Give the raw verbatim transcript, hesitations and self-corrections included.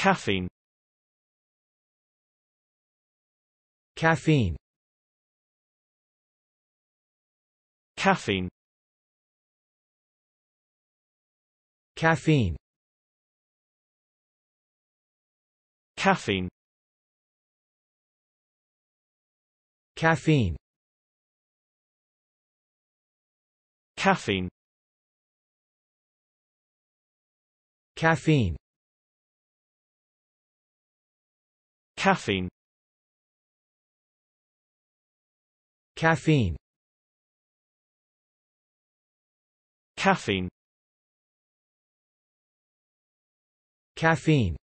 caffeine, caffeine, caffeine, caffeine, caffeine, caffeine, caffeine, caffeine, caffeine, caffeine, caffeine, caffeine,